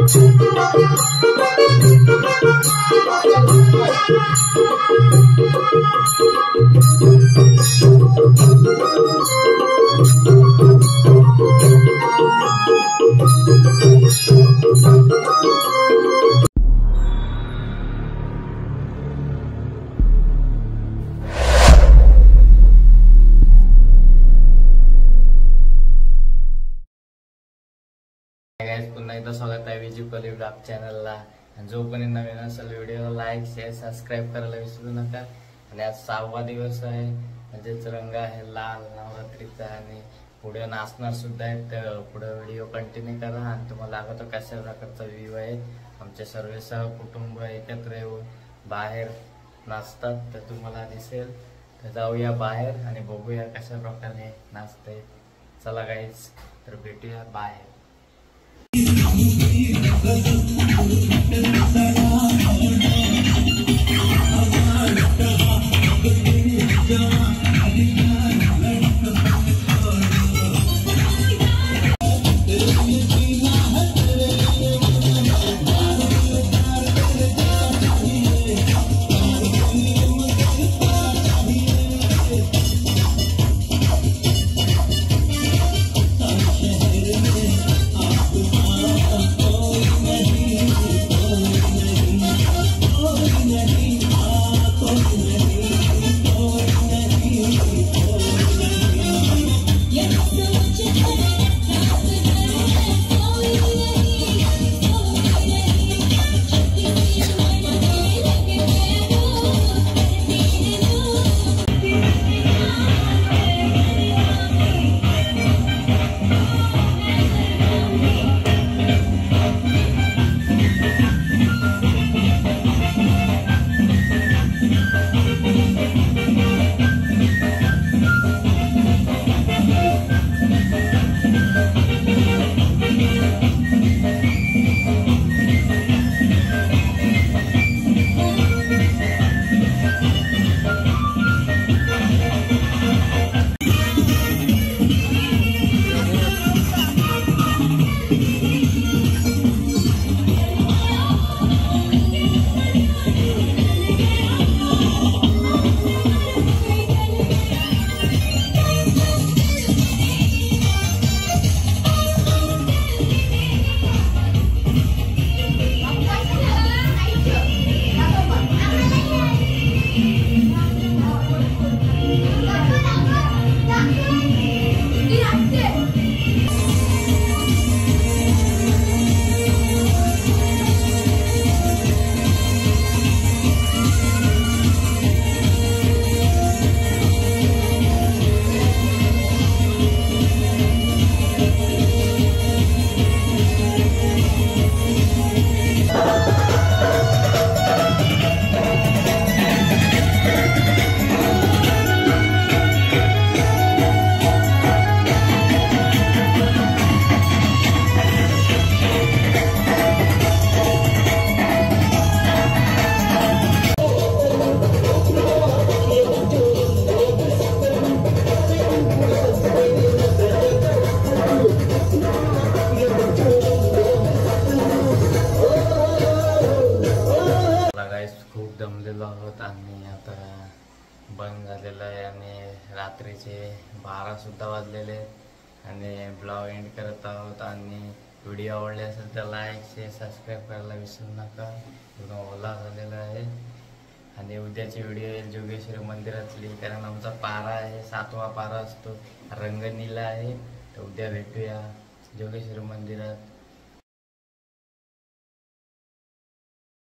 पुन्हा एकदा स्वागत आहे विजू कली ब्लॉग चॅनलला। जो कोणी नवीन असेल व्हिडिओला लाईक शेअर सबस्क्राईब करायला विसरू नका। आणि आज 6वा दिवस आहे, म्हणजेच रंग आहे लाल नवरात्रीचा आणि पुढे नाचणार सुद्धा आहे। तर पुढे व्हिडिओ कंटिन्यू करा आणि तुम्हाला लागतो कशा प्रकारचा व्ह्यू आहे। आमचे सर्व सहकुटुंब एकत्र येऊन बाहेर नाचतात तर तुम्हाला दिसेल। तर जाऊया बाहेर आणि बघूया कशा प्रकारे नाचते। चला गाईज, तर भेटूया बाहेर। खूप दमलेलो आहोत आणि आता बंद झालेलं आहे आणि रात्रीचे 12 सुद्धा वाजलेले आणि ब्लॉग एंड करत आहोत। आणि व्हिडिओ आवडले असेल तर लाईक शेअर सबस्क्राईब करायला विसरू नका। पूर्ण ओला झालेला आहे आणि उद्याची व्हिडिओ येईल जोगेश्वरी मंदिरातली, कारण आमचा पारा आहे 7वा पारा असतो, रंग नीला आहे। तर उद्या भेटूया जोगेश्वरी मंदिरात।